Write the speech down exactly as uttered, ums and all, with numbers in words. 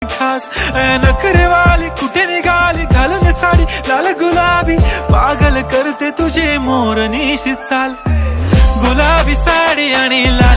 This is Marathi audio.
खास नखरे वाली कुठे निघाली घालून साडी लाल गुलाबी पागल करते तुझे मोरनीशी चाल गुलाबी साडी आणि लाल